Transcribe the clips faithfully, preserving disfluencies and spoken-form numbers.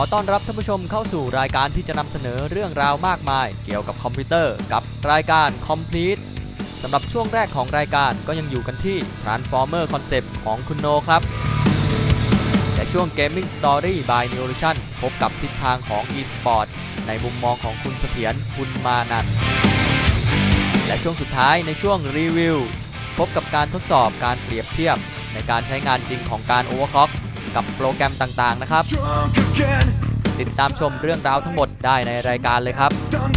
อต้อนรับท่านผู้ชมเข้าสู่รายการที่จะนำเสนอเรื่องราวมากมายเกี่ยวกับคอมพิวเตอร์กับรายการ Complete สำหรับช่วงแรกของรายการก็ยังอยู่กันที่ Transformer Concept ของคุณโนครับแต่ช่วง Gaming Story by Neolution พบกับทิศทางของ e-sport ในมุมมองของคุณเสถียร คุณมานันท์และช่วงสุดท้ายในช่วงรีวิวพบกับการทดสอบการเปรียบเทียบในการใช้งานจริงของการ Overclock กับโปรแกรมต่างๆนะครับติดตามชมเรื่องราวทั้งหมดได้ในรายการเลยครับ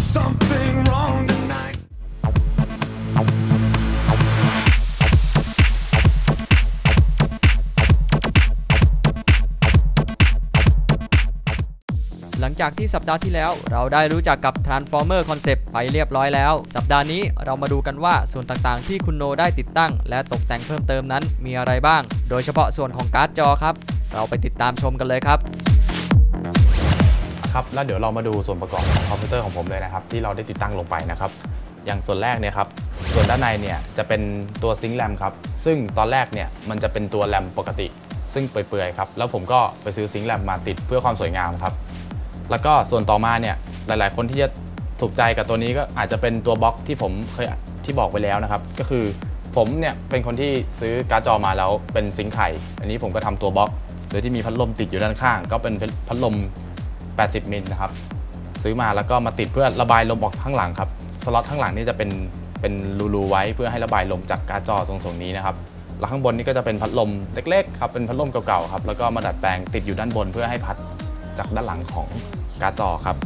หลังจากที่สัปดาห์ที่แล้วเราได้รู้จักกับ Transformer Concept ไปเรียบร้อยแล้วสัปดาห์นี้เรามาดูกันว่าส่วนต่างๆที่คุณโนได้ติดตั้งและตกแต่งเพิ่มเติมนั้นมีอะไรบ้างโดยเฉพาะส่วนของการ์ดจอครับเราไปติดตามชมกันเลยครับครับแล้วเดี๋ยวเรามาดูส่วนประกอบของคอมพิวเตอร์ของผมเลยนะครับที่เราได้ติดตั้งลงไปนะครับอย่างส่วนแรกเนี่ยครับส่วนด้านในเนี่ยจะเป็นตัวซิงค์แรมครับซึ่งตอนแรกเนี่ยมันจะเป็นตัวแรมปกติซึ่งเปื่อยๆครับแล้วผมก็ไปซื้อซิงค์แรมมาติดเพื่อความสวยงามครับแล้วก็ส่วนต่อมาเนี่ยหลายๆคนที่จะถูกใจกับตัวนี้ก็อาจจะเป็นตัวบล็อกที่ผมเคยที่บอกไปแล้วนะครับก็คือผมเนี่ยเป็นคนที่ซื้อการ์ดจอมาแล้วเป็นซิงค์ไข่อันนี้ผมก็ทำตัวบล็อกโดยที่มีพัดลมติดอยู่ด้านข้างก็เป็นพัดลมแปดสิบมิลนะครับซื้อมาแล้วก็มาติดเพื่อระบายลมออกข้างหลังครับสล็อตข้างหลังนี่จะเป็นเป็นรูๆไว้เพื่อให้ระบายลมจากการ์ดจอตรงส่วนนี้นะครับแล้วข้างบนนี่ก็จะเป็นพัดลมเล็กๆครับเป็นพัดลมเก่าๆครับแล้วก็มาดัดแปลงติดอยู่ด้านบนเพื่อให้พัดจากด้านหลังของการ์ดจอครับ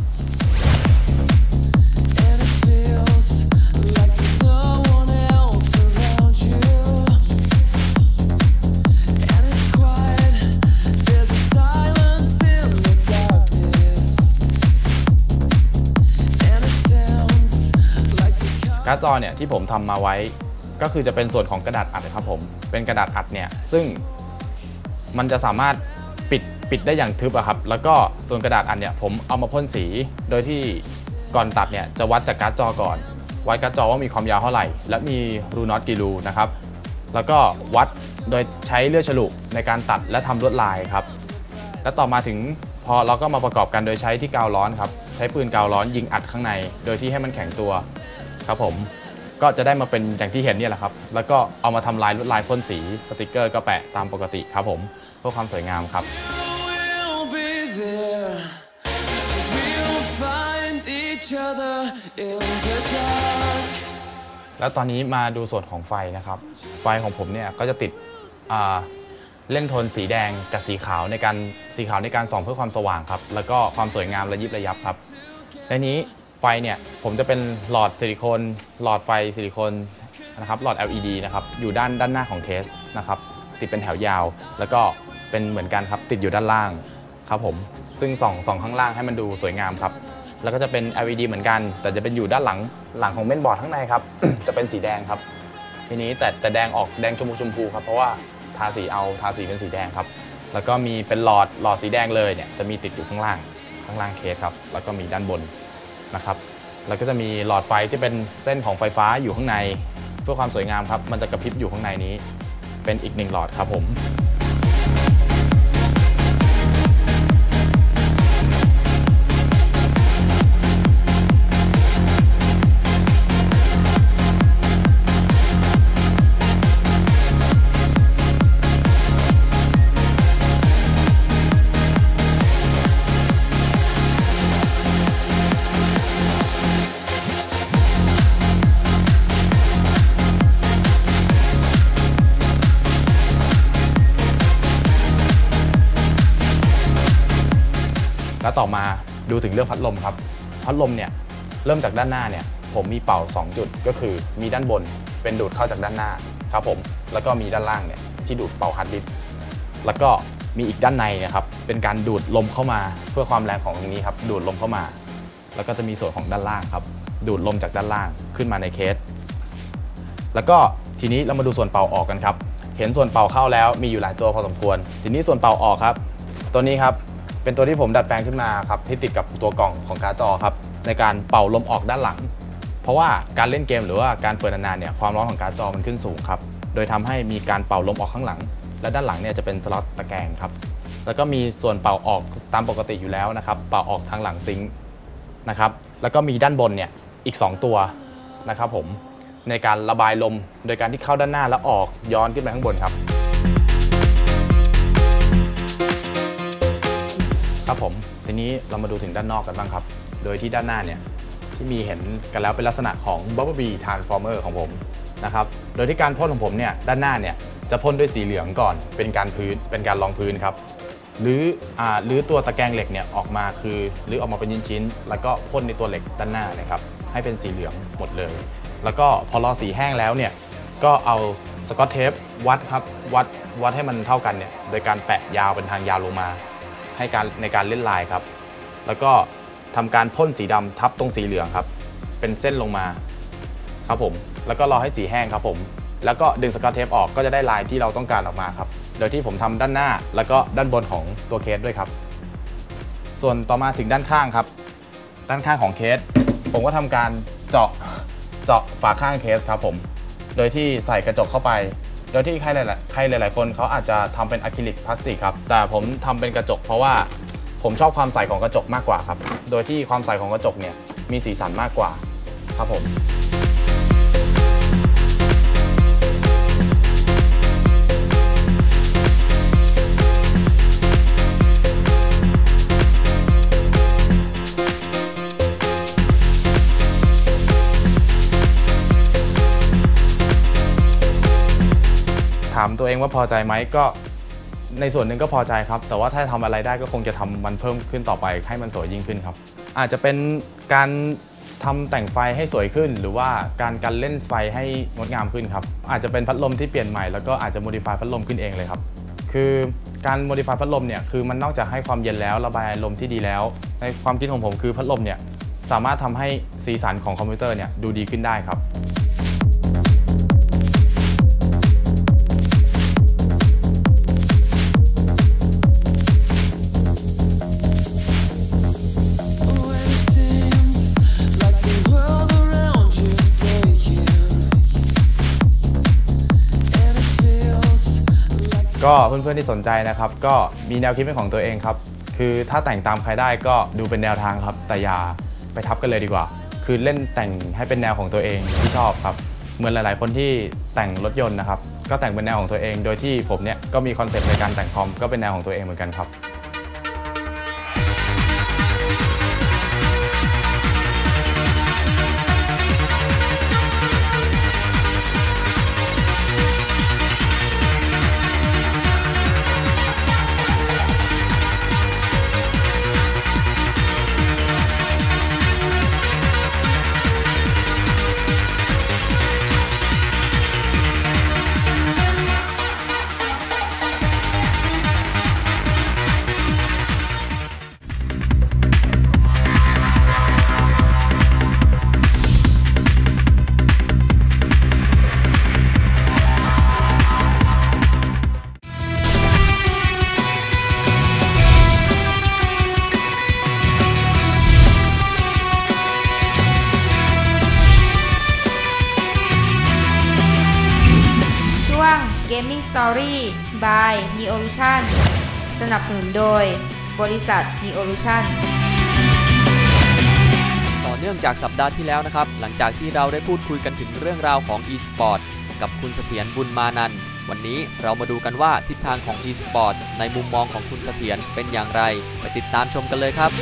การ์ดจอเนี่ยที่ผมทำมาไว้ก็คือจะเป็นส่วนของกระดาษอัดครับผมเป็นกระดาษอัดเนี่ยซึ่งมันจะสามารถปิดปิดได้อย่างทึบอะครับแล้วก็ส่วนกระดาษอัดเนี่ยผมเอามาพ่นสีโดยที่ก่อนตัดเนี่ยจะวัดจากการ์ดจอก่อนวัดการ์ดจอว่ามีความยาวเท่าไหร่และมีรูน็อตกี่รูนะครับแล้วก็วัดโดยใช้เลื่อยฉลุในการตัดและทำลวดลายครับและต่อมาถึงพอเราก็มาประกอบกันโดยใช้ที่กาวร้อนครับใช้ปืนกาวร้อนยิงอัดข้างในโดยที่ให้มันแข็งตัวครับผมก็จะได้มาเป็นอย่างที่เห็นเนี่ยแหละครับแล้วก็เอามาทำลายลวดลายพ่นสีสติกเกอร์ก็แปะตามปกติครับผมเพื่อความสวยงามครับแล้วตอนนี้มาดูส่วนของไฟนะครับไฟของผมเนี่ยก็จะติดเล่นโทนสีแดงกับสีขาวในการสีขาวในการส่องเพื่อความสว่างครับแล้วก็ความสวยงามระยิบระยับครับในนี้ไฟเนี่ยผมจะเป็นหลอดซิลิโคนหลอดไฟซิลิโคนนะครับหลอด แอล อี ดี นะครับอยู่ด้านด้านหน้าของเคสนะครับติดเป็นแถวยาวแล้วก็เป็นเหมือนกันครับติดอยู่ด้านล่างครับผมซึ่งส่องส่องข้างล่างให้มันดูสวยงามครับแล้วก็จะเป็น แอล อี ดี เหมือนกันแต่จะเป็นอยู่ด้านหลังหลังของเมนบอร์ดข้างในครับ จะเป็นสีแดงครับทีนี้แต่แต่แดงออกแดงชมพูชมพูครับเพราะว่าทาสีเอาทาสีเป็นสีแดงครับแล้วก็มีเป็นหลอดหลอดสีแดงเลยเนี่ยจะมีติดอยู่ข้างล่างข้างล่างเคสครับแล้วก็มีด้านบนนะครับแล้วก็จะมีหลอดไฟที่เป็นเส้นของไฟฟ้าอยู่ข้างในเพื่อความสวยงามครับมันจะกระพริบอยู่ข้างในนี้เป็นอีกหนึ่งหลอดครับผมแล้วต่อมาดูถึงเรื่องพัดลมครับพัดลมเนี่ยเริ่มจากด้านหน้าเนี่ยผมมีเป่าสองจุดก็คือมีด้านบนเป็นดูดเข้าจากด้านหน้าครับผมแล้วก็มีด้านล่างเนี่ยที่ดูดเป่าฮาร์ดดิสก์แล้วก็มีอีกด้านในนะครับเป็นการดูดลมเข้ามาเพื่อความแรงของตรงนี้ครับดูดลมเข้ามาแล้วก็จะมีส่วนของด้านล่างครับดูดลมจากด้านล่างขึ้นมาในเคสแล้วก็ทีนี้เรามาดูส่วนเป่าออกกันครับเห็นส่วนเป่าเข้าแล้วมีอยู่หลายตัวพอสมควรทีนี้ส่วนเป่าออกครับตัวนี้ครับเป็นตัวที่ผมดัดแปลงขึ้นมาครับที่ติดกับตัวกล่องของการ์ดจอครับในการเป่าลมออกด้านหลังเพราะว่าการเล่นเกมหรือว่าการเปิดนานๆเนี่ยความร้อนของการ์ดจอมันขึ้นสูงครับโดยทำให้มีการเป่าลมออกข้างหลังและด้านหลังเนี่ยจะเป็นสล็อตตะแกรงครับแล้วก็มีส่วนเป่าออกตามปกติอยู่แล้วนะครับเป่าออกทางหลังซิงค์นะครับแล้วก็มีด้านบนเนี่ยอีกสองตัวนะครับผมในการระบายลมโดยการที่เข้าด้านหน้าแล้วออกย้อนขึ้นไปข้างบนครับครับผมทีนี้เรามาดูถึงด้านนอกกันบ้างครับโดยที่ด้านหน้าเนี่ยที่มีเห็นกันแล้วเป็นลักษณะของ Bumblebee Transformer ของผมนะครับโดยที่การพ่นของผมเนี่ยด้านหน้าเนี่ยจะพ่นด้วยสีเหลืองก่อนเป็นการพื้นเป็นการรองพื้นครับหรืออ่าหรือตัวตะแกรงเหล็กเนี่ยออกมาคือหรือออกมาเป็นชิ้นๆแล้วก็พ่นในตัวเหล็กด้านหน้านะครับให้เป็นสีเหลืองหมดเลยแล้วก็พอรอสีแห้งแล้วเนี่ยก็เอาสกอตเทปวัดครับวัดวัดให้มันเท่ากันเนี่ยโดยการแปะยาวเป็นทางยาวลงมาให้การในการเล่นลายครับแล้วก็ทำการพ่นสีดำทับตรงสีเหลืองครับเป็นเส้นลงมาครับผมแล้วก็รอให้สีแห้งครับผมแล้วก็ดึงสกอตเทปออกก็จะได้ลายที่เราต้องการออกมาครับโดยที่ผมทำด้านหน้าแล้วก็ด้านบนของตัวเคสด้วยครับส่วนต่อมาถึงด้านข้างครับด้านข้างของเคสผมก็ทำการเจาะเจาะฝาข้างเคสครับผมโดยที่ใส่กระจกเข้าไปโดยที่ใครหลายๆใครหลายๆคนเขาอาจจะทำเป็นอะคริลิกพลาสติกครับแต่ผมทำเป็นกระจกเพราะว่าผมชอบความใสของกระจกมากกว่าครับโดยที่ความใสของกระจกเนี่ยมีสีสันมากกว่าครับผมถามตัวเองว่าพอใจไหมก็ในส่วนหนึ่งก็พอใจครับแต่ว่าถ้าทำอะไรได้ก็คงจะทำมันเพิ่มขึ้นต่อไปให้มันสวยยิ่งขึ้นครับอาจจะเป็นการทำแต่งไฟให้สวยขึ้นหรือว่าการกันเล่นไฟให้งดงามขึ้นครับอาจจะเป็นพัดลมที่เปลี่ยนใหม่แล้วก็อาจจะโมดิฟายพัดลมขึ้นเองเลยครับคือการโมดิฟายพัดลมเนี่ยคือมันนอกจากให้ความเย็นแล้วระบายอารมณ์ที่ดีแล้วในความคิดของผมคือพัดลมเนี่ยสามารถทำให้สีสันของคอมพิวเตอร์เนี่ยดูดีขึ้นได้ครับก็เพื่อนๆที่สนใจนะครับก็มีแนวคิดเป็นของตัวเองครับคือถ้าแต่งตามใครได้ก็ดูเป็นแนวทางครับแต่อย่าไปทับกันเลยดีกว่าคือเล่นแต่งให้เป็นแนวของตัวเองที่ชอบครับเหมือนหลายๆคนที่แต่งรถยนต์นะครับก็แต่งเป็นแนวของตัวเองโดยที่ผมเนี่ยก็มีคอนเซ็ปต์ในการแต่งคอมก็เป็นแนวของตัวเองเหมือนกันครับ Gaming Story by Neolution สนับสนุนโดยบริษัท Neolution ต่อเนื่องจากสัปดาห์ที่แล้วนะครับหลังจากที่เราได้พูดคุยกันถึงเรื่องราวของ e-sport กับคุณเสถียรบุญมานันท์วันนี้เรามาดูกันว่าทิศทางของ e-sport ในมุมมองของคุณเสถียรเป็นอย่างไรไปติดตามชมกันเลยครับ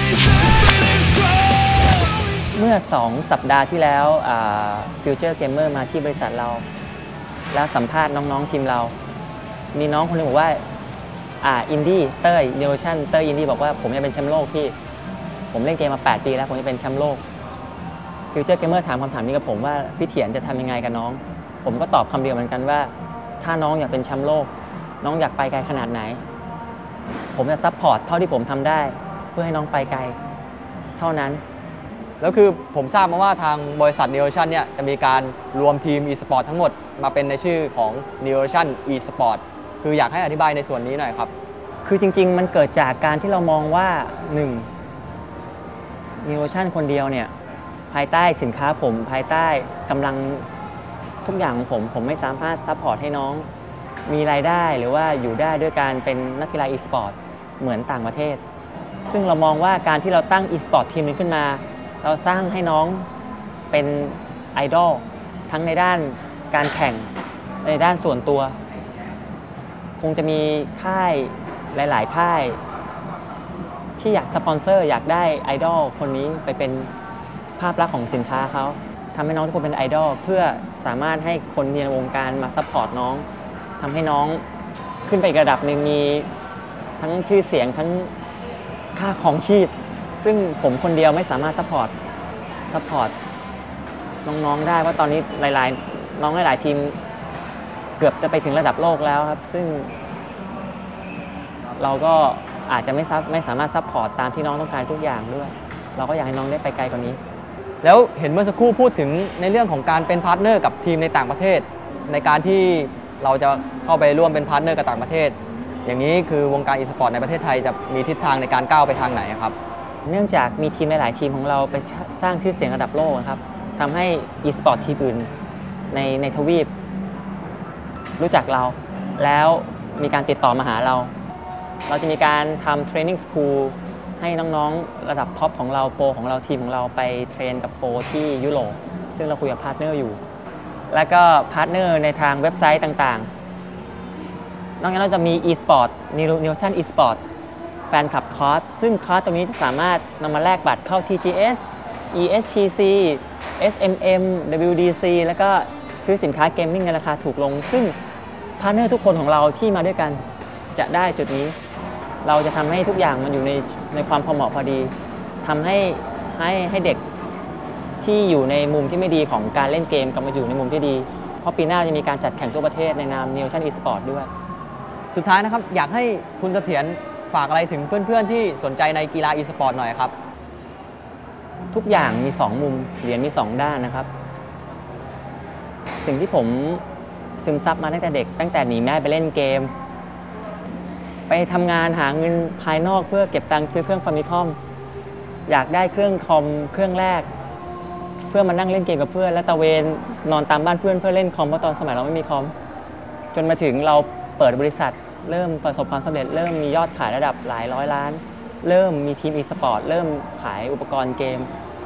เมื่อสองสัปดาห์ที่แล้ว Future Gamer มาที่บริษัทเราแล้วสัมภาษณ์น้องๆทีมเรามีน้องคนนึงบอกว่าอ่าอินดี้เต้ยเนโอชั่นเต้ยอินดี้บอกว่าผมจะเป็นแชมป์โลกพี่ผมเล่นเกมมาแปดปีแล้วผมจะเป็นแชมป์โลก Future Gamer ถามคำถามนี้กับผมว่าพี่เถียรจะทำยังไงกับน้องผมก็ตอบคำเดียวเหมือนกันว่าถ้าน้องอยากเป็นแชมป์โลกน้องอยากไปไกลขนาดไหนผมจะซัพพอร์ตเท่าที่ผมทำได้เพื่อให้น้องไปไกลเท่านั้นแล้วคือผมทราบมาว่าทางบริษัท Neolution เนี่ยจะมีการรวมทีม e-sport ทั้งหมดมาเป็นในชื่อของ Neolution e-sport คืออยากให้อธิบายในส่วนนี้หน่อยครับคือจริงๆมันเกิดจากการที่เรามองว่าหนึ่ง Neolution คนเดียวเนี่ยภายใต้สินค้าผมภายใต้กำลังทุกอย่างของผมผมไม่สามารถซัพพอร์ตให้น้องมีรายได้หรือว่าอยู่ได้ด้วยการเป็นนักกีฬา e-sport เหมือนต่างประเทศ ซึ่งเรามองว่าการที่เราตั้ง e-sport ทีมนึงขึ้นมาเราสร้างให้น้องเป็นไอดอลทั้งในด้านการแข่งในด้านส่วนตัวคงจะมีค่ายหลายๆค่ายที่อยากสปอนเซอร์อยากได้ไอดอลคนนี้ไปเป็นภาพลักษณ์ของสินค้าเขาทำให้น้องทุกคนเป็นไอดอลเพื่อสามารถให้คนในวงการมาซัพพอร์ตน้องทำให้น้องขึ้นไปอีกระดับหนึ่งมีทั้งชื่อเสียงทั้งค่าของชีพซึ่งผมคนเดียวไม่สามารถซัพพอร์ตซัพพอร์ตน้องๆได้เพราะตอนนี้หลายๆน้องหลายๆทีมเกือบจะไปถึงระดับโลกแล้วครับซึ่งเราก็อาจจะไม่ซับไม่สามารถซัพพอร์ตตามที่น้องต้องการทุกอย่างด้วยเราก็อยากให้น้องได้ไปไกลกว่านี้แล้วเห็นเมื่อสักครู่พูดถึงในเรื่องของการเป็นพาร์ทเนอร์กับทีมในต่างประเทศในการที่เราจะเข้าไปร่วมเป็นพาร์ทเนอร์กับต่างประเทศอย่างนี้คือวงการอีสปอร์ตในประเทศไทยจะมีทิศทางในการก้าวไปทางไหนครับเนื่องจากมีทีมหลายๆทีมของเราไปสร้างชื่อเสียงระดับโลกครับทำให้อีสปอร์ตทีมอื่นในในทวีปรู้จักเราแล้วมีการติดต่อมาหาเราเราจะมีการทำเทรนนิ่งสคูลให้น้องๆระดับท็อปของเราโปรของเราทีมของเราไปเทรนกับโปรที่ยุโรปซึ่งเราคุยกับพาร์ทเนอร์อยู่แล้วก็พาร์ทเนอร์ในทางเว็บไซต์ต่างๆนอกจากนั้นเราจะมี e-sport Neolution e-sport แฟนคลับคอร์สซึ่งคอร์สตรงนี้จะสามารถนำมาแลกบัตรเข้า ที จี เอส อี เอส ที ซี เอส เอ็ม เอ็ม ดับเบิลยู ดี ซี แล้วก็ซื้อสินค้าเกมมิ่งในราคาถูกลงซึ่งพาร์ทเนอร์ทุกคนของเราที่มาด้วยกันจะได้จุดนี้เราจะทำให้ทุกอย่างมันอยู่ในในความพอเหมาะพอดีทำให้ให้ให้เด็กที่อยู่ในมุมที่ไม่ดีของการเล่นเกมกลับมาอยู่ในมุมที่ดีเพราะปีหน้าจะมีการจัดแข่งทั่วประเทศในนาม Neolution e-sport ด้วยสุดท้ายนะครับอยากให้คุณเสถียรฝากอะไรถึงเพื่อนๆที่สนใจในกีฬา e-sport หน่อยครับทุกอย่างมีสองมุมเหรียญมีสองด้านนะครับสิ่งที่ผมซึมซับมาตั้งแต่เด็กตั้งแต่หนีแม่ไปเล่นเกมไปทำงานหาเงินภายนอกเพื่อเก็บตังค์ซื้อเครื่องฟามิคอมอยากได้เครื่องคอมเครื่องแรกเพื่อมานั่งเล่นเกมกับเพื่อนและตะเวนนอนตามบ้านเพื่อนเพื่อเล่นคอมเพราะตอนสมัยเราไม่มีคอมจนมาถึงเราเปิดบริษัทเริ่มประสบความสำเร็จเริ่มมียอดขายระดับหลายร้อยล้านเริ่มมีทีม e-sport เริ่มขายอุปกรณ์เกม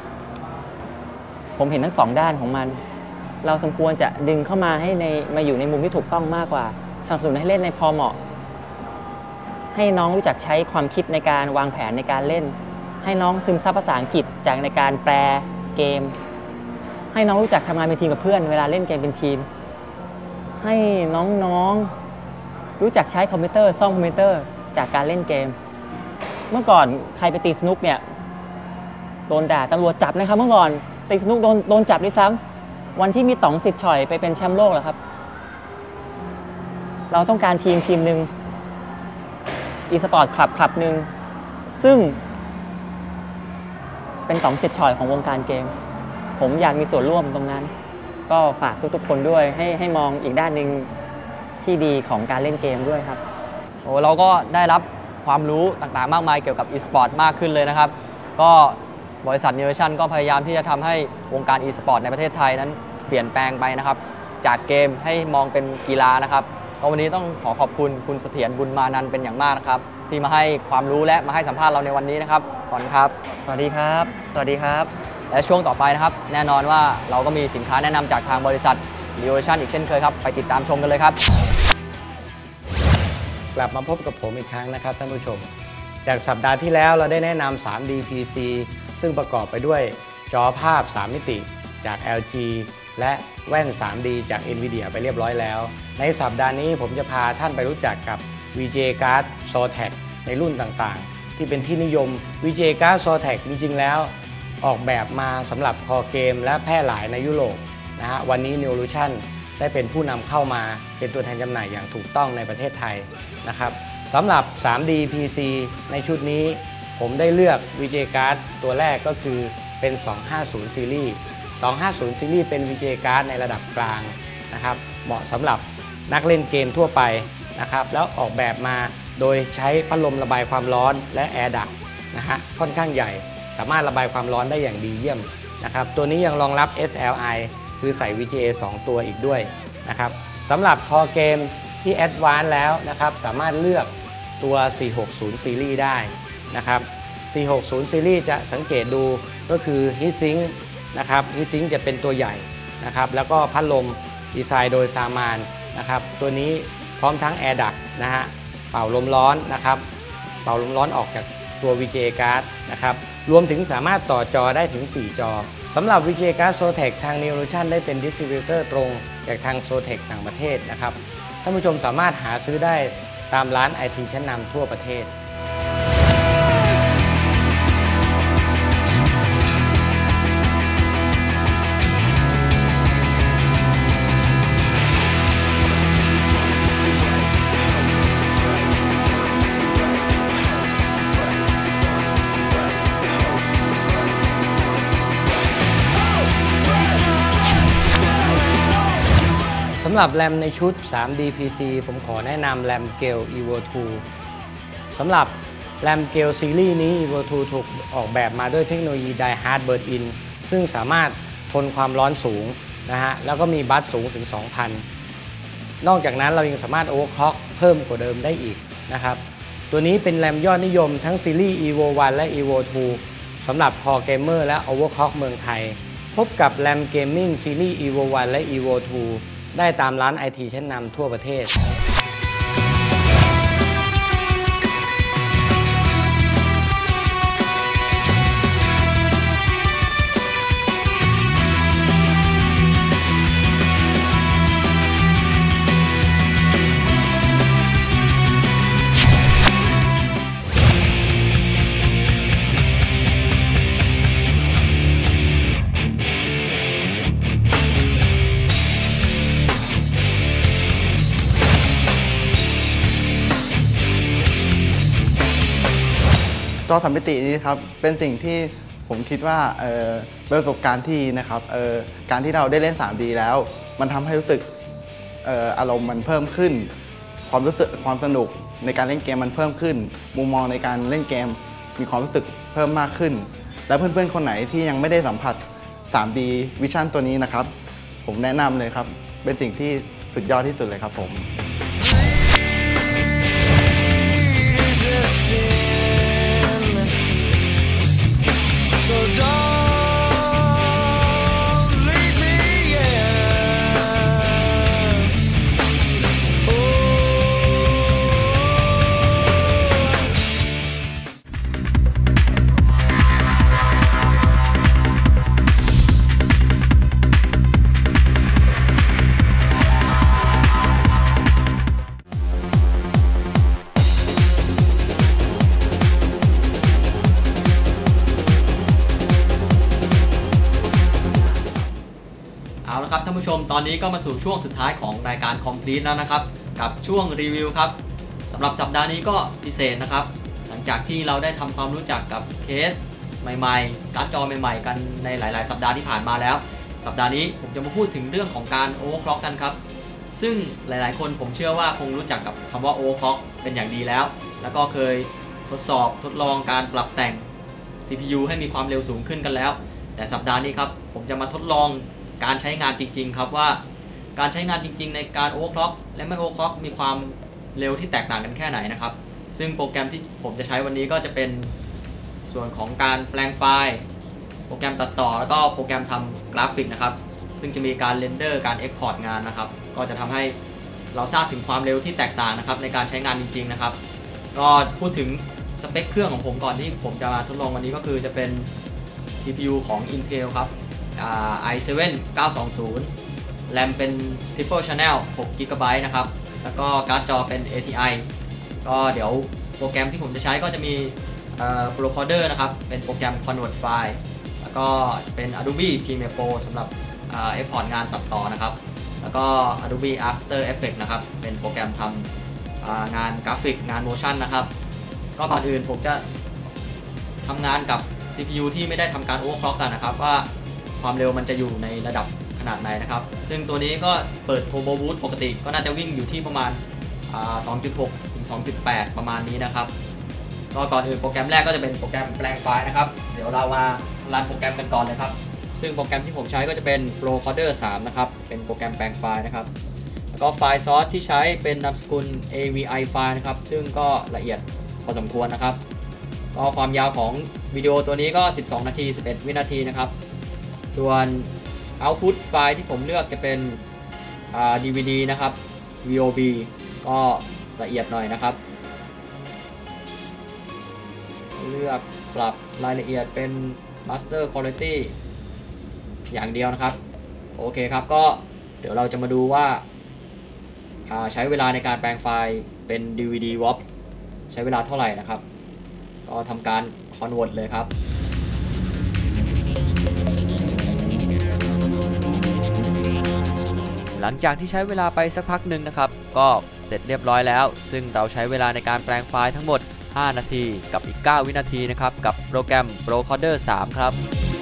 ผมเห็นทั้งสองด้านของมันเราสมควรจะดึงเข้ามาให้ในมาอยู่ในมุมที่ถูกต้องมากกว่าสนับสนุนให้เล่นในพอเหมาะให้น้องรู้จักใช้ความคิดในการวางแผนในการเล่นให้น้องซึมซับภาษาอังกฤษจากในการแปลเกมให้น้องรู้จักทำงานเป็นทีมกับเพื่อนเวลาเล่นเกมเป็นทีมให้น้องๆรู้จักใช้คอมพิวเตอร์ซ่อมคอมพิวเตอร์จากการเล่นเกมเมื่อก่อนใครไปตีสนุกเนี่ยโดนด่าตำรวจจับนะครับเมื่อก่อนตีสนุกโดนโดนจับด้วยซ้ำวันที่มีต๋องสิทธิ์ฉ่อยไปเป็นแชมป์โลกเหรอครับเราต้องการทีมทีมหนึ่งอีสปอร์ตคลับคลับหนึ่งซึ่งเป็นต๋องสิทธิ์ฉ่อยของวงการเกมผมอยากมีส่วนร่วมตรงนั้นก็ฝากทุกๆคนด้วยให้ให้มองอีกด้านหนึ่งที่ดีของการเล่นเกมด้วยครับโอ้เราก็ได้รับความรู้ต่างๆมากมายเกี่ยวกับ e-sport มากขึ้นเลยนะครับก็บริษัท Neolution ก็พยายามที่จะทำให้วงการ e-sport ในประเทศไทยนั้นเปลี่ยนแปลงไปนะครับจากเกมให้มองเป็นกีฬานะครับก็วันนี้ต้องขอขอบคุณคุณเสถียรบุญมานันท์เป็นอย่างมากนะครับที่มาให้ความรู้และมาให้สัมภาษณ์เราในวันนี้นะครับขอบคุณครับสวัสดีครับสวัสดีครับและช่วงต่อไปนะครับแน่นอนว่าเราก็มีสินค้าแนะนำจากทางบริษัท Neolution อีกเช่นเคยครับไปติดตามชมกันเลยครับกลับมาพบกับผมอีกครั้งนะครับท่านผู้ชมจากสัปดาห์ที่แล้วเราได้แนะนำ ทรี ดี พี ซี ซึ่งประกอบไปด้วยจอภาพสามมิติจาก แอล จี และแว่น ทรี ดี จาก NVIDIA ไปเรียบร้อยแล้วในสัปดาห์นี้ผมจะพาท่านไปรู้จักกับ วี จี เอ Card Zotac ในรุ่นต่างๆที่เป็นที่นิยม วี จี เอ Card Zotac จริงๆแล้วออกแบบมาสำหรับคอเกมและแพร่หลายในยุโรปนะฮะวันนี้ Neolution ได้เป็นผู้นำเข้ามาเป็นตัวแทนจำหน่ายอย่างถูกต้องในประเทศไทยนะครับสำหรับ ทรี ดี พี ซี ในชุดนี้ผมได้เลือก วี จี เอ Card ตัวแรกก็คือเป็น สองห้าศูนย์ ซีรีส์ สองห้าศูนย์ ซีรีส์เป็น วี จี เอ Card ในระดับกลางนะครับเหมาะสำหรับนักเล่นเกมทั่วไปนะครับแล้วออกแบบมาโดยใช้พัดลมระบายความร้อนและแอร์ดักนะฮะค่อนข้างใหญ่สามารถระบายความร้อนได้อย่างดีเยี่ยมนะครับตัวนี้ยังรองรับ เอส แอล ไอ คือใส่ วี จี เอ สอง ตัวอีกด้วยนะครับสำหรับคอเกมที่แอดวานซ์แล้วนะครับสามารถเลือกตัว สี่หกศูนย์ ซีรีส์ได้นะครับ สี่หกศูนย์ ซีรีส์จะสังเกตดูก็คือฮีทซิงค์นะครับฮีทซิงค์จะเป็นตัวใหญ่นะครับแล้วก็พัดลมดีไซน์โดยซามานนะครับตัวนี้พร้อมทั้งแอร์ดักนะฮะเป่าลมร้อนนะครับเป่าลมร้อนออกจากตัว วี จี เอ Card นะครับรวมถึงสามารถต่อจอได้ถึง สี่ จอสำหรับ วี จี เอ Card Zotac ทาง Neolution ได้เป็นดิสติบิวเตอร์ตรงจากทาง Zotac ต่างประเทศนะครับท่านผู้ชมสามารถหาซื้อได้ตามร้าน ไอ ที ชั้นนำทั่วประเทศสำหรับแรมในชุด ทรี ดี พี ซี ผมขอแนะนำแรม Gel อี วี โอ ทู สำหรับแรม Gel ซีรีส์นี้ อี วี โอ ทู ถูกออกแบบมาด้วยเทคโนโลยี Die Hard Burn In ซึ่งสามารถทนความร้อนสูงนะฮะแล้วก็มีบัสสูงถึง สองพัน นอกจากนั้นเรายังสามารถ Overclock เพิ่มกว่าเดิมได้อีกนะครับตัวนี้เป็นแรมยอดนิยมทั้งซีรีส์ อี วี โอ วัน และ อี วี โอ ทู สำหรับ Core Gamer และ Overclock เมืองไทยพบกับแรม Gaming ซีรีส์ อี วี โอ วัน และ อี วี โอ ทูได้ตามร้าน ไอ ที ชั้นนำทั่วประเทศจอสามมิตินี้ครับเป็นสิ่งที่ผมคิดว่าเอ่อเป็นประสบการณ์ที่นะครับเอ่อการที่เราได้เล่น ทรี ดี แล้วมันทำให้รู้สึกเอ่ออารมณ์มันเพิ่มขึ้นความรู้สึกความสนุกในการเล่นเกมมันเพิ่มขึ้นมุมมองในการเล่นเกมมีความรู้สึกเพิ่มมากขึ้นและเพื่อนๆคนไหนที่ยังไม่ได้สัมผัส ทรี ดี Vision ตัวนี้นะครับผมแนะนำเลยครับเป็นสิ่งที่สุดยอดที่สุดเลยครับผมเอาละครับท่านผู้ชมตอนนี้ก็มาสู่ช่วงสุดท้ายของรายการ Complete แล้วนะครับกับช่วงรีวิวครับสำหรับสัปดาห์นี้ก็พิเศษนะครับหลังจากที่เราได้ทำความรู้จักกับเคสใหม่ๆการ์ดจอใหม่ๆกันในหลายๆสัปดาห์ที่ผ่านมาแล้วสัปดาห์นี้ผมจะมาพูดถึงเรื่องของการ Overclock กันครับซึ่งหลายๆคนผมเชื่อว่าคงรู้จักกับคำว่า Overclock เป็นอย่างดีแล้วแล้วก็เคยทดสอบทดลองการปรับแต่ง ซี พี ยู ให้มีความเร็วสูงขึ้นกันแล้วแต่สัปดาห์นี้ครับผมจะมาทดลองการใช้งานจริงๆครับว่าการใช้งานจริงๆในการ Overclock และไม่ Overclock มีความเร็วที่แตกต่างกันแค่ไหนนะครับซึ่งโปรแกรมที่ผมจะใช้วันนี้ก็จะเป็นส่วนของการแปลงไฟล์โปรแกรมตัดต่อแล้วก็โปรแกรมทำกราฟิกนะครับซึ่งจะมีการเรนเดอร์การ Export งานนะครับก็จะทำให้เราทราบถึงความเร็วที่แตกต่างนะครับในการใช้งานจริงๆนะครับก็พูดถึงสเปคเครื่องของผมก่อนที่ผมจะมาทดลองวันนี้ก็คือจะเป็น ซี พี ยู ของ Intel ครับไอ เซเว่น เก้าสองศูนย์ แรมเป็น Triple Channel หก จี บี นะครับแล้วก็การ์ดจอเป็น เอ ที ไอ ก็เดี๋ยวโปรแกรมที่ผมจะใช้ก็จะมีเอ่อ Procoder นะครับเป็นโปรแกรม Convert File แล้วก็เป็น Adobe Premiere Pro สำหรับเอ่อ Export งานตัดต่อนะครับแล้วก็ Adobe After Effects นะครับเป็นโปรแกรมทำเอ่องานกราฟิกงาน motion นะครับก็ก่อนอื่นผมจะทำงานกับ ซี พี ยู ที่ไม่ได้ทำการ Overclock กันนะครับว่าความเร็วมันจะอยู่ในระดับขนาดไหนนะครับซึ่งตัวนี้ก็เปิด Turbo Boost ปกติก็น่าจะวิ่งอยู่ที่ประมาณ สองจุดหก ถึง สองจุดแปด ประมาณนี้นะครับก็ก่อนอื่นโปรแกรมแรกก็จะเป็นโปรแกรมแปลงไฟล์นะครับเดี๋ยวเรามารันโปรแกรมกันก่อนเลยครับซึ่งโปรแกรมที่ผมใช้ก็จะเป็น Procoder สามนะครับเป็นโปรแกรมแปลงไฟล์นะครับก็ไฟล์ซอสที่ใช้เป็นนามสกุล เอ วี ไอ ไฟล์นะครับซึ่งก็ละเอียดพอสมควรนะครับก็ความยาวของวิดีโอตัวนี้ก็สิบสองนาทีสิบเอ็ดวินาทีนะครับส่วน Output ไฟล์ที่ผมเลือกจะเป็น ดี วี ดี นะครับ วี โอ บี ก็ละเอียดหน่อยนะครับเลือกปรับรายละเอียดเป็น Master Quality อย่างเดียวนะครับโอเคครับก็เดี๋ยวเราจะมาดูว่าใช้เวลาในการแปลงไฟล์เป็น ดี วี ดี วอ พี ใช้เวลาเท่าไหร่นะครับก็ทำการ Convert เลยครับหลังจากที่ใช้เวลาไปสักพักหนึ่งนะครับก็เสร็จเรียบร้อยแล้วซึ่งเราใช้เวลาในการแปลงไฟล์ทั้งหมดห้านาทีกับอีกเก้าวินาทีนะครับกับโปรแกรม Procoder สาม ครับ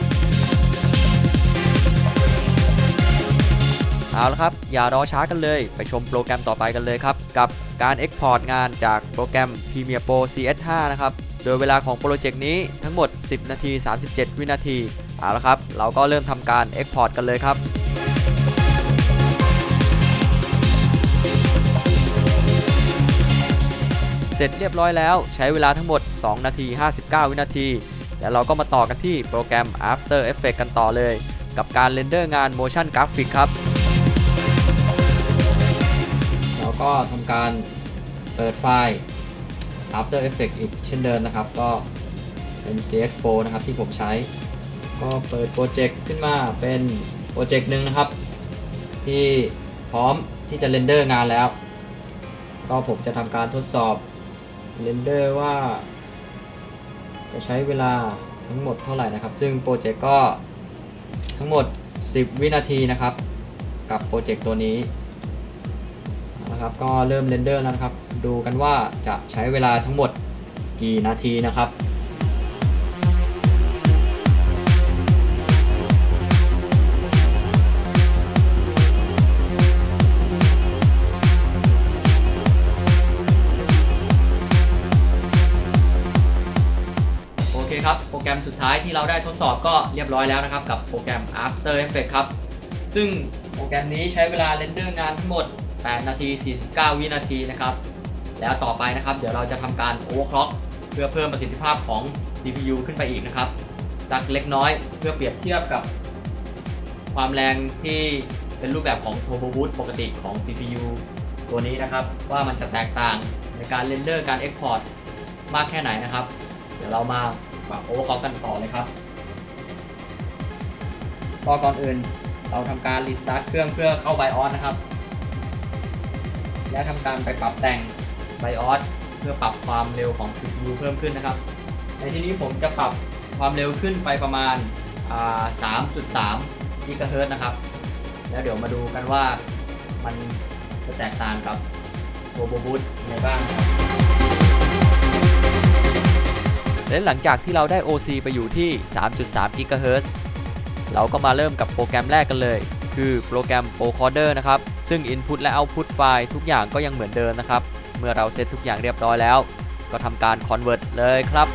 เอาละครับอย่ารอช้ากันเลยไปชมโปรแกรมต่อไปกันเลยครับกับการ Export งานจากโปรแกรม Premiere Pro ซี เอส ห้า นะครับโดยเวลาของโปรเจกต์นี้ทั้งหมดสิบนาทีสามสิบเจ็ดวินาทีเอาละครับเราก็เริ่มทำการ Export กันเลยครับเสร็จเรียบร้อยแล้วใช้เวลาทั้งหมดสองนาทีห้าสิบเก้าวินาทีแล้วเราก็มาต่อกันที่โปรแกรม After Effects กันต่อเลยกับการเรนเดอร์งาน Motion Graphic ครับเราก็ทำการเปิดไฟล์ After Effects อีกเช่นเดิมนะครับก็เป็น ซี เอส โฟร์ นะครับที่ผมใช้ก็เปิดโปรเจกต์ขึ้นมาเป็นโปรเจกต์หนึ่งนะครับที่พร้อมที่จะเรนเดอร์งานแล้วก็ผมจะทำการทดสอบเรนเดอร์ว่าจะใช้เวลาทั้งหมดเท่าไหร่นะครับซึ่งโปรเจกต์ก็ทั้งหมดสิบวินาทีนะครับกับโปรเจกต์ตัวนี้นะครับก็เริ่มเรนเดอร์แล้วนะครับดูกันว่าจะใช้เวลาทั้งหมดกี่นาทีนะครับครับโปรแกรมสุดท้ายที่เราได้ทดสอบก็เรียบร้อยแล้วนะครับกับโปรแกรม After Effects ครับซึ่งโปรแกรมนี้ใช้เวลาเรนเดอร์งานทั้งหมดแปดนาทีสี่สิบเก้าวินาทีนะครับแล้วต่อไปนะครับเดี๋ยวเราจะทำการ Overclock เพื่อเพิ่มประสิทธิภาพของ ซี พี ยู ขึ้นไปอีกนะครับสักเล็กน้อยเพื่อเปรียบเทียบกับความแรงที่เป็นรูปแบบของ Turbo Boost ปกติของ ซี พี ยู ตัวนี้นะครับว่ามันจะแตกต่างในการเรนเดอร์การ Export มากแค่ไหนนะครับเดี๋ยวเรามาปรับโอเวอร์คล็อกกันต่อเลยครับก็ก่อนอื่นเราทำการรีสตาร์ทเครื่องเพื่อเข้า BIOS นะครับและทำการไปปรับแต่ง BIOS เพื่อปรับความเร็วของ ซี พี ยู เพิ่มขึ้นนะครับในที่นี้ผมจะปรับความเร็วขึ้นไปประมาณ สามจุดสาม กิกะเฮิรตซ์นะครับแล้วเดี๋ยวมาดูกันว่ามันจะแตกต่างกับ Turbo Boost ยังไงบ้างและหลังจากที่เราได้ โอ ซี ไปอยู่ที่ สามจุดสาม กิกะเฮิรตซ์ เราก็มาเริ่มกับโปรแกรมแรกกันเลยคือโปรแกรม Procoder นะครับซึ่ง Input และ Output ไฟล์ทุกอย่างก็ยังเหมือนเดิมนะครับเมื่อเราเซตทุกอย่างเรียบร้อยแล้วก็ทำการ Convert เลยครับ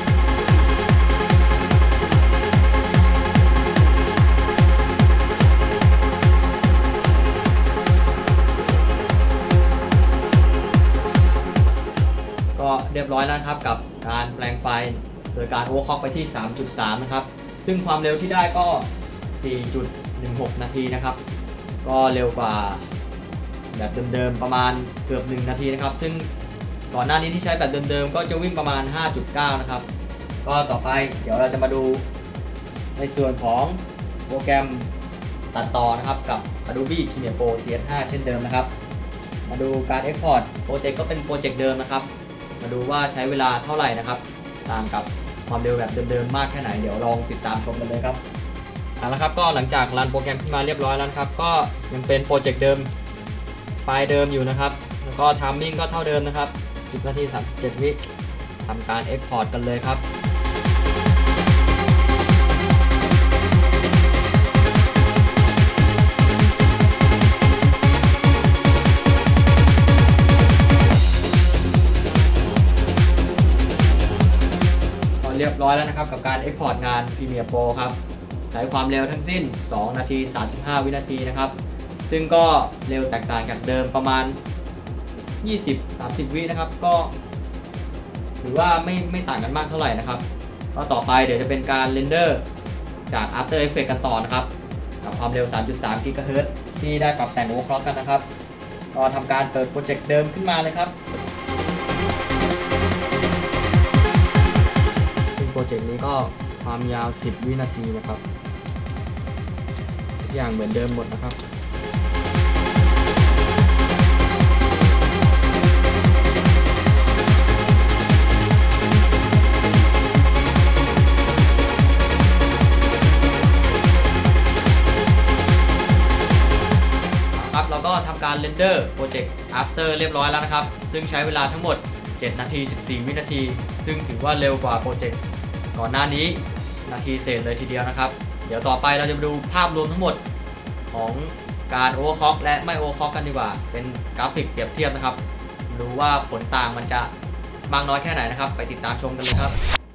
ก็เรียบร้อยแล้วครับกับการแปลงไฟล์โดยการโอเวอร์คล็อกไปที่ สามจุดสาม นะครับซึ่งความเร็วที่ได้ก็ สี่จุดหนึ่งหก นาทีนะครับก็เร็วกว่าแบบเดิมๆประมาณเกือบหนึ่งนาทีนะครับซึ่งก่อนหน้านี้ที่ใช้แบบเดิมๆก็จะวิ่งประมาณ ห้าจุดเก้า นะครับก็ต่อไปเดี๋ยวเราจะมาดูในส่วนของโปรแกรมตัดต่อนะครับกับ Adobe Premiere Pro ซี เอส ห้า เช่นเดิมนะครับมาดูการ Export โปรเจกต์ก็เป็นโปรเจกต์เดิมนะครับมาดูว่าใช้เวลาเท่าไหร่นะครับต่างกับความเร็วแบบเดิมๆมากแค่ไหนเดี๋ยวลองติดตามชมกันเลยครับเอาละครับก็หลังจากรันโปรแกรมขึ้นมาเรียบร้อยแล้วครับก็ยังเป็นโปรเจกต์เดิมไฟล์เดิมอยู่นะครับแล้วก็ไทมิ่งก็เท่าเดิมนะครับสิบนาทีสามสิบเจ็ดวิทำการ Export กันเลยครับเรียบร้อยแล้วนะครับกับการ Export งาน Premiere Pro ครับใช้ความเร็วทั้งสิ้นสองนาทีสามสิบห้าวินาทีนะครับซึ่งก็เร็วแตกต่างจากเดิมประมาณ ยี่สิบถึงสามสิบ วินะครับก็หรือว่าไม่ไม่ต่างกันมากเท่าไหร่นะครับก็ต่อไปเดี๋ยวจะเป็นการเรนเดอร์จาก After Effects กันต่อนะครับกับความเร็ว สามจุดสาม กิกะเฮิรตซ์ที่ได้ปรับแต่ง Overclock กันนะครับก็ทำการเปิดโปรเจกต์เดิมขึ้นมาเลยครับซึ่งโปรเจกต์นี้ก็ความยาว สิบ วินาทีนะครับทุกอย่างเหมือนเดิมหมดนะครับเราก็ทำการเรนเดอร์โปรเจกต์ After เรียบร้อยแล้วนะครับซึ่งใช้เวลาทั้งหมด เจ็ด นาที สิบสี่ วินาทีซึ่งถือว่าเร็วกว่าโปรเจกต์ก่อนหน้านี้นาทีเศษเลยทีเดียวนะครับเดี๋ยวต่อไปเราจะมาดูภาพรวมทั้งหมดของการ Overclock และไม่ Overclock กันดีกว่าเป็นกราฟิกเปรียบเทียบนะครับดูว่าผลต่างมันจะมากน้อยแค่ไหนนะครับไปติดตามชมกันเลยครับ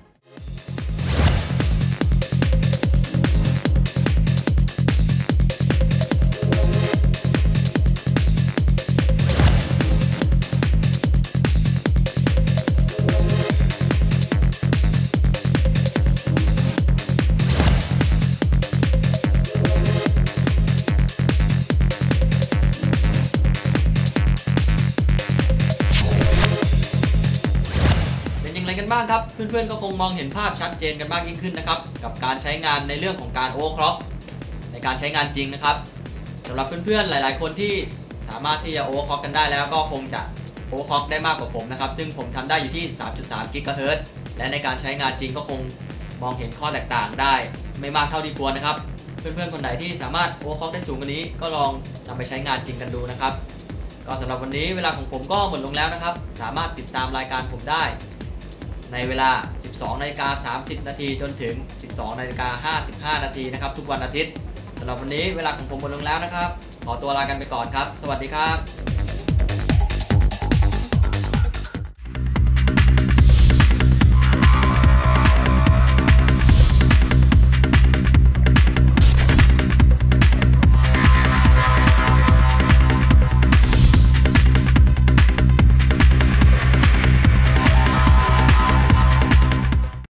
กันบ้างครับเพื่อนๆก็คงมองเห็นภาพชัดเจนกันมากยิ่งขึ้นนะครับกับการใช้งานในเรื่องของการ Overclock ในการใช้งานจริงนะครับสำหรับเพื่อนๆหลายๆคนที่สามารถที่จะ Overclock กันได้แล้วก็คงจะ Overclock ได้มากกว่าผมนะครับซึ่งผมทำได้อยู่ที่ สามจุดสาม กิกะเฮิรตซ์และในการใช้งานจริงก็คงมองเห็นข้อแตกต่างได้ไม่มากเท่าที่ควรนะครับเพื่อนๆคนไหนที่สามารถ Overclock ได้สูงกว่านี้ก็ลองนำไปใช้งานจริงกันดูนะครับก็สำหรับวันนี้เวลาของผมก็หมดลงแล้วนะครับสามารถติดตามรายการผมได้ในเวลา สิบสองนาฬิกาสามสิบ นาทีจนถึง สิบสองนาฬิกาห้าสิบห้า นาทีนะครับทุกวันอาทิตย์สำหรับวันนี้เวลาของผมหมดลงแล้วนะครับขอตัวลากันไปก่อนครับสวัสดีครับ